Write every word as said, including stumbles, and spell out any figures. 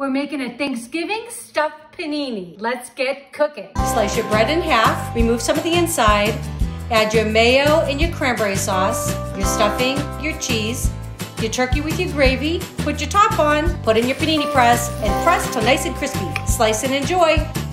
We're making a Thanksgiving stuffed panini. Let's get cooking. Slice your bread in half, remove some of the inside, add your mayo and your cranberry sauce, your stuffing, your cheese, your turkey with your gravy, put your top on, put in your panini press, and press till nice and crispy. Slice and enjoy.